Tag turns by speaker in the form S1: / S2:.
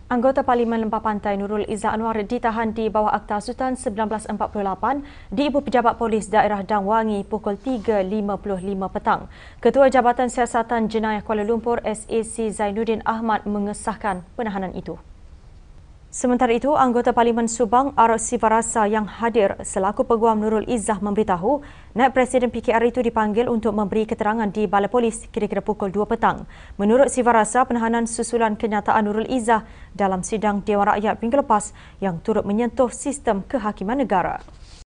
S1: Anggota Parlimen Lembah Pantai Nurul Izzah Anwar ditahan di bawah Akta Sultan 1948 di Ibu Pejabat Polis Daerah Dang Wangi pukul 3.55 petang. Ketua Jabatan Siasatan Jenayah Kuala Lumpur SAC Zainuddin Ahmad mengesahkan penahanan itu. Sementara itu, anggota Parlimen Subang R. Sivarasa yang hadir selaku Peguam Nurul Izzah memberitahu Naib Presiden PKR itu dipanggil untuk memberi keterangan di Balai Polis kira-kira pukul 2 petang. Menurut Sivarasa, penahanan susulan kenyataan Nurul Izzah dalam sidang Dewan Rakyat minggu lepas yang turut menyentuh sistem kehakiman negara.